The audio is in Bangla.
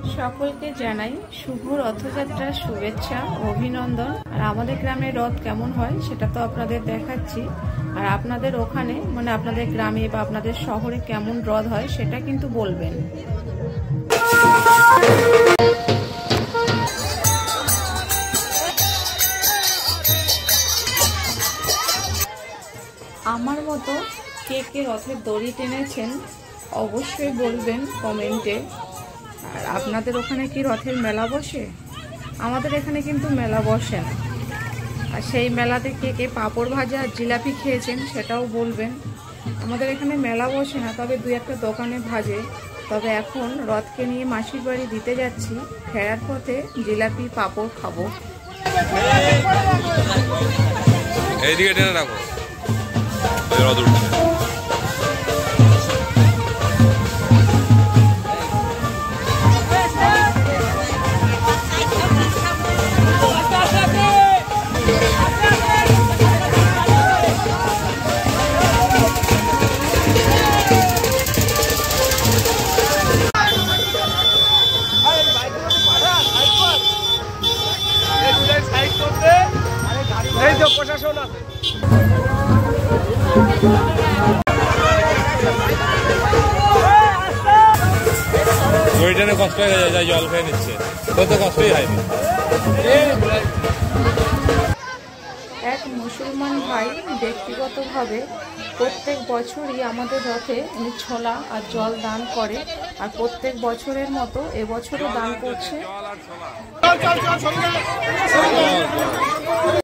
সকলকে জানাই শুভ রথযাত্রার শুভেচ্ছা অভিনন্দন। আর আমাদের গ্রামে রথ কেমন হয় সেটা তো আপনাদের দেখাচ্ছি, আর আপনাদের ওখানে মানে আপনাদের গ্রামে বা আপনাদের শহরে কেমন রথ হয় সেটা কিন্তু বলবেন। আমার মতো কে কে রথের দড়ি টেনেছেন অবশ্যই বলবেন কমেন্টে। আর আপনাদের ওখানে কি রথের মেলা বসে? আমাদের এখানে কিন্তু মেলা বসে না। আর সেই মেলাতে কে কে পাঁপড় ভাজা আর জিলাপি খেয়েছেন সেটাও বলবেন। আমাদের এখানে মেলা বসে না, তবে দুই একটা দোকানে ভাজে। তবে এখন রথকে নিয়ে মাসির বাড়ি দিতে যাচ্ছি, ফেরার পথে জিলাপি পাঁপড় খাবো। এইদিকে টেনে রাখো, রথ উঠছে। প্রশাসন আছে ওইটানে কষ্ট হয়ে যায়, জল খেয়ে নিচ্ছে, তো কষ্টই হয়নি। এক মুসলমান ভাই ব্যক্তিগতভাবে প্রত্যেক বছরই আমাদের রথে ছোলা আর জল দান করে, আর প্রত্যেক বছরের মতো এবছরও দান করছে।